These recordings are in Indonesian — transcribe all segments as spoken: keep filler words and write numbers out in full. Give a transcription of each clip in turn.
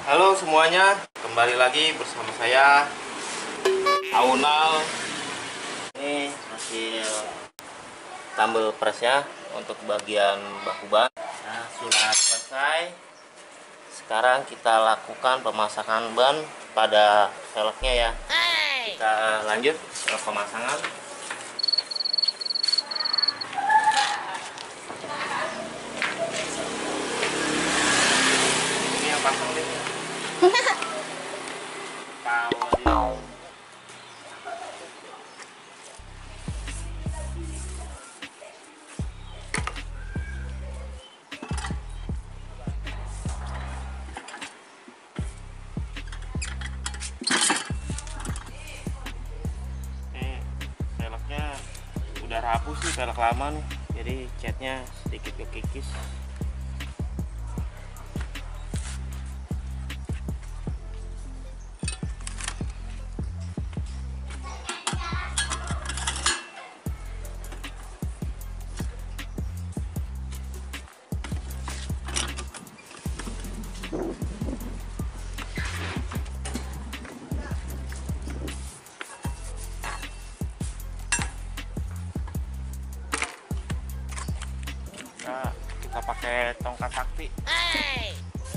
Halo semuanya, kembali lagi bersama saya Aunal. Ini hasil tumble pressnya untuk bagian baku ban. Nah, sudah selesai. Sekarang kita lakukan pemasangan ban pada velgnya ya. Kita lanjut ke pemasangan. Ini yang pasang nih. Velgnya udah rapuh sih, velg lama nih, jadi catnya sedikit kekikis. Nah, kita pakai tongkat sakti. Hey.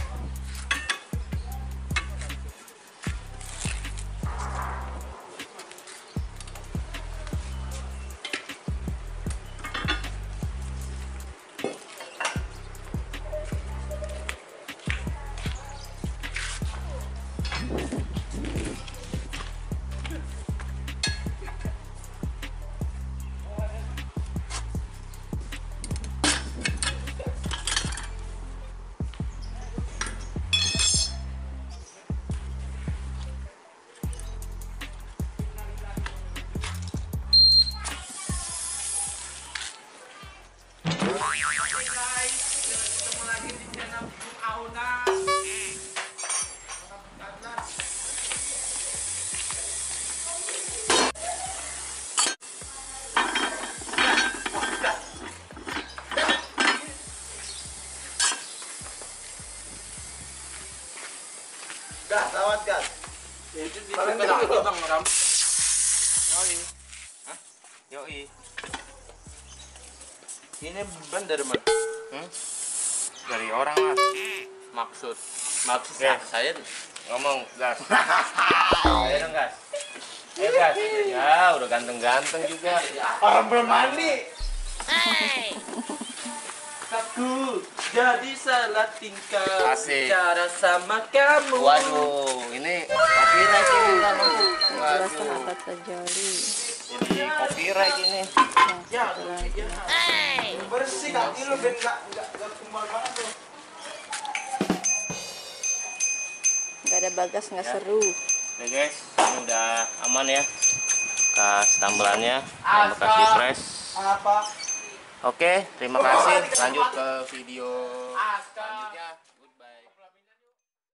Gas, awas gas. Itu di Paling sebelah dulu. Bang Ram. Yoi. Hah? Yoi. Ini ban dari mana? Hmm? Dari orang lah. Maksud maksud Gas. saya Ngomong gas. Ayo dong gas. Ayo gas. Ya, udah ganteng-ganteng juga. orang belum mandi. Aku jadi salah tingkah Asik. bicara sama kamu. Waduh, ini copyright ini kan. Jelaskan Waduh. apa terjadi. Jadi copyright ini. Ya, Satu lagi. ya. Bersih kaki lu ben enggak enggak kumbal banget tuh. Gak ada bagas, nggak seru. Oke guys, ini udah aman ya. Kas tambelannya yang bekas di press. Apa? Oke, terima kasih. Lanjut ke video Askar.